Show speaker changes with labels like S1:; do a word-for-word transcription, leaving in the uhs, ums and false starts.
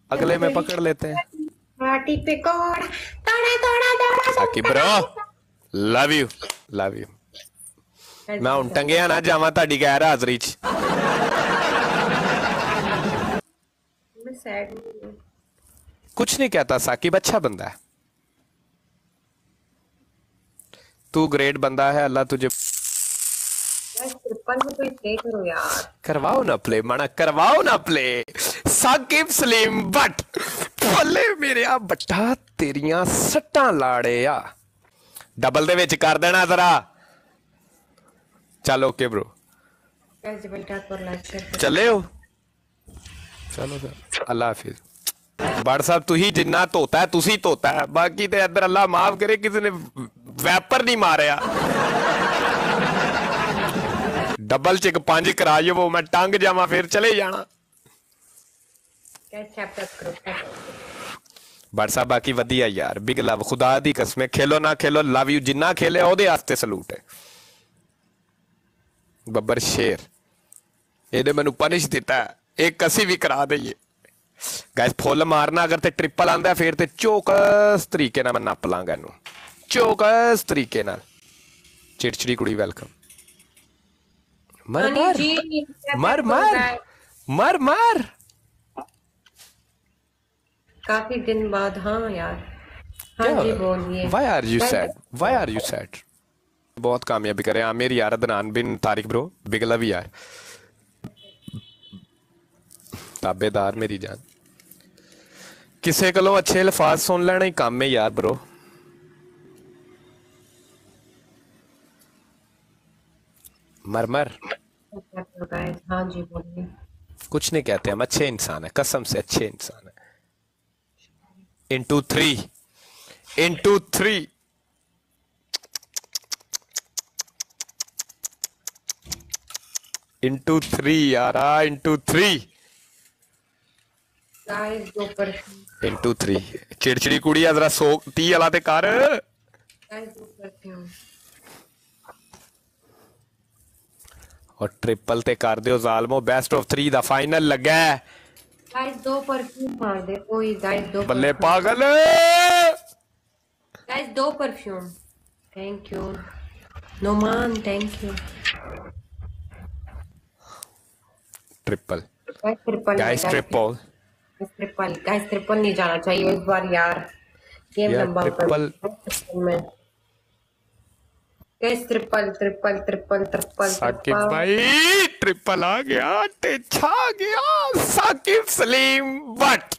S1: अगले में पकड़ लेते हैं।
S2: पार्टी पे कोड़ा तोड़ा तोड़ा तोड़ा
S1: Saqib bro love you love you. मैं हूं टंगिया ना जावा ताड़ी गैर हाजरी च।
S2: मैं सैड हूं।
S1: कुछ नहीं कहता साकिब, अच्छा बंदा है तू, ग्रेट बंदा है। अल्लाह तुझे
S2: ट्रिपल में कोई प्ले करो यार।
S1: करवाओ ना प्ले माना, करवाओ ना प्ले। साकिब सलीम बट भले मेरे आ बट्टा तेरियां सट्टां लाड़े आ। डबल दे विच कर देना जरा। चल ओके ब्रो, चले हो चलो सर, अल्लाह हाफिज। बड़ साहब तू ही जिन्ना धोता है तुसी धोता है, बाकी तो इधर अल्लाह माफ करे किसी ने वैपर नहीं मारिया। डबल च एक पांच कराइए वो मैं टंग जावा फिर चले जाना। बड़ साहब बाकी वधिया यार, बिग लव, खुदा दी कसम, खेलो ना खेलो लव यू, जिन्ना खेले ओदे वास्ते सलूट है। बब्बर शेर ਇਹਨੇ ਮੈਨੂੰ ਪਨਿਸ਼ ਦਿੱਤਾ, ਇੱਕ ਅਸੀਂ ਵੀ ਕਰਾ ਦਈਏ। ਗਾਇਸ ਫੁੱਲ ਮਾਰਨਾ ਅਗਰ ਤੇ ਟ੍ਰਿਪਲ ਆਂਦਾ ਫਿਰ ਤੇ ਚੌਕਸ ਤਰੀਕੇ ਨਾਲ ਮੈਂ ਨੱਪ ਲਾਂਗਾ ਇਹਨੂੰ, ਚੌਕਸ ਤਰੀਕੇ ਨਾਲ। ਚਿੜਚਿੜੀ ਕੁੜੀ ਵੈਲਕਮ। ਮਰ ਮਰ ਮਰ ਮਰ मर मर।
S2: काफी दिन बाद। हाँ यार। हाँ जी बोलिए।
S1: Why are you sad? Why are you sad? बहुत कामयाबी करे आमिर यार, अदनान बिन तारिक ब्रो, बिगला भी यार, ताबेदार मेरी जान। किसे कोलों अच्छे अल्फाज सुन लेना ही काम है यार ब्रो। मर मर।
S2: हाँ जी बोलिए।
S1: कुछ नहीं कहते हम, अच्छे इंसान है, कसम से अच्छे इंसान है। Into three into three into three यार, इंटू थ्री इंटू थ्री। चिड़चिड़ी कुड़ी जरा सौ ती वाला ते कर। और ट्रिपल ते कर दियो जालमो, बेस्ट ऑफ थ्री दा फाइनल लगा है।
S2: गाइस दो परफ्यूम मार दे कोई, गाइस दो
S1: बल्ले पागल।
S2: गाइस दो perfume. Thank you Noman, thank you.
S1: Triple
S2: guys triple
S1: guys triple
S2: triple guys triple नहीं जाना चाहिए इस बार यार, गेम लंबा
S1: ट्रिपल
S2: में। Guys triple triple triple triple
S1: Saqib भाई ट्रिपल आ गया, टेछा आ गया। साकिब सलीम बट